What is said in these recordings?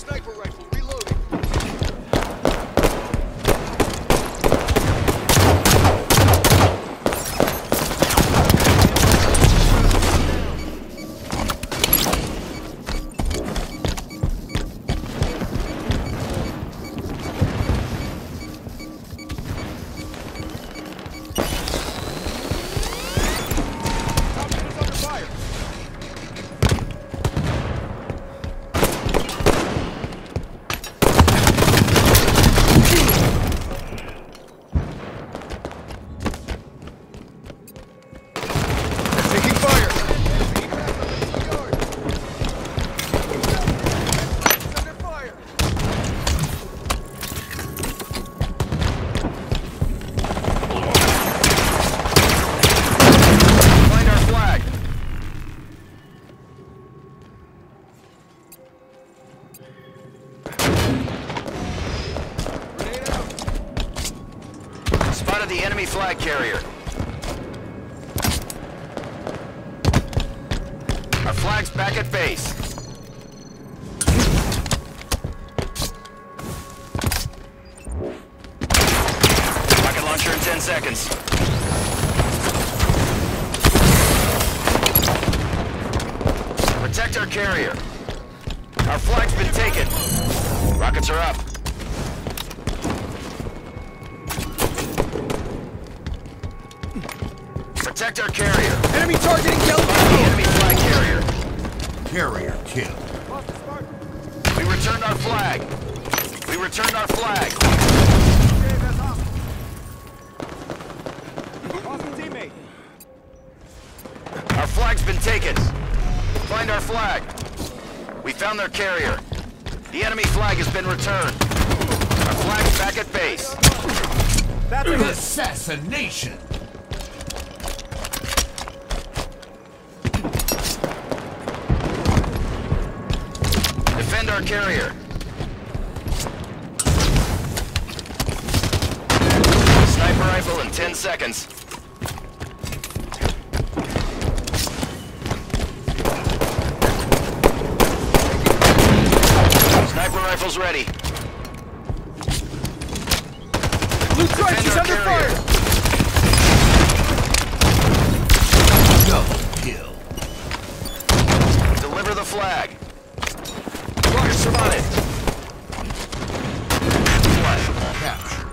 Sniper rifle, reloading. Spotted the enemy flag carrier. Our flag's back at base. Rocket launcher in 10 seconds. Protect our carrier. Our flag's been taken. Rockets are up. Protect our carrier. Enemy targeting yellow. Enemy flag carrier. Carrier kill. We returned our flag. We returned our flag. Teammate. Our flag's been taken. Find our flag. We found their carrier. The enemy flag has been returned. Our flag's back at base. That's a hit. Assassination. Defend our carrier. Sniper rifle in 10 seconds. Sniper rifle's ready. Blue Strike Defend is our under carrier. fire. Double kill. Deliver the flag. Rockets spotted. Capture.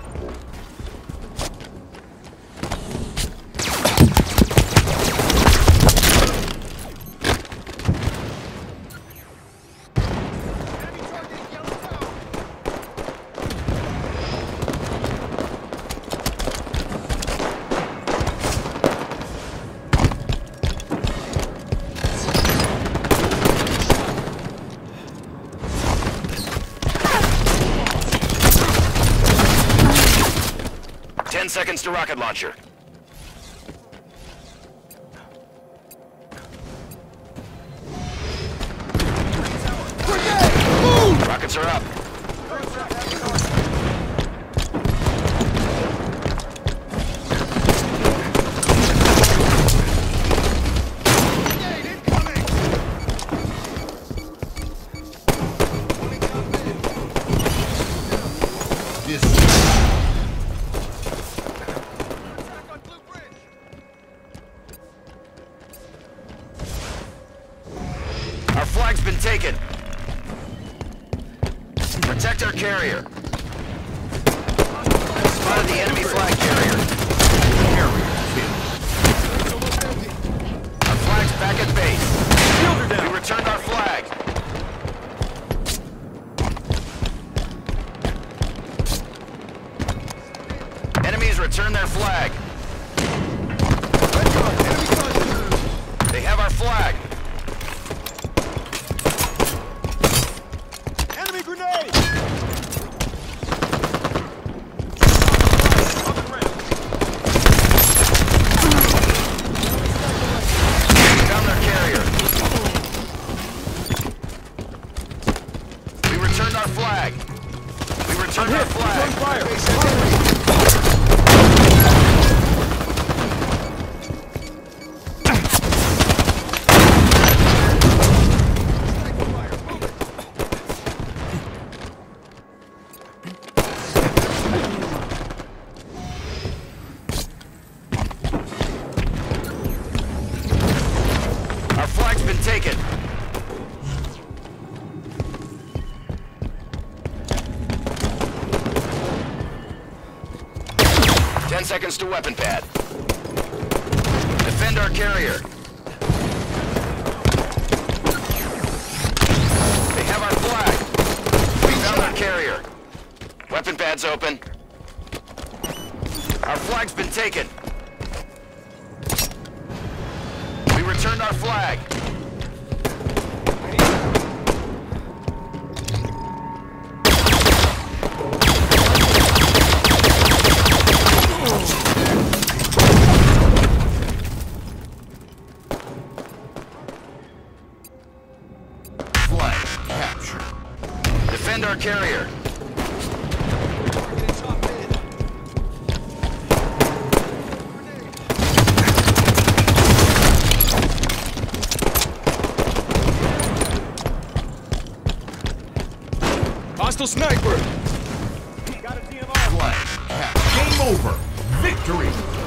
10 seconds to rocket launcher. Rockets are up. Our flag's been taken. Protect our carrier. Spotted the enemy flag carrier. Carrier kill. Our flag's back at base. We returned our flag. Enemies return their flag. They have our flag. Enemy grenade. Found their carrier. We returned our flag. We returned our flag. Fire. 10 seconds to weapon pad. Defend our carrier. They have our flag. We found our carrier. Weapon pad's open. Our flag's been taken. We returned our flag. Flag captured. Defend our carrier. Hostile sniper! Got a DMR! Flag captured. Game over. Victory.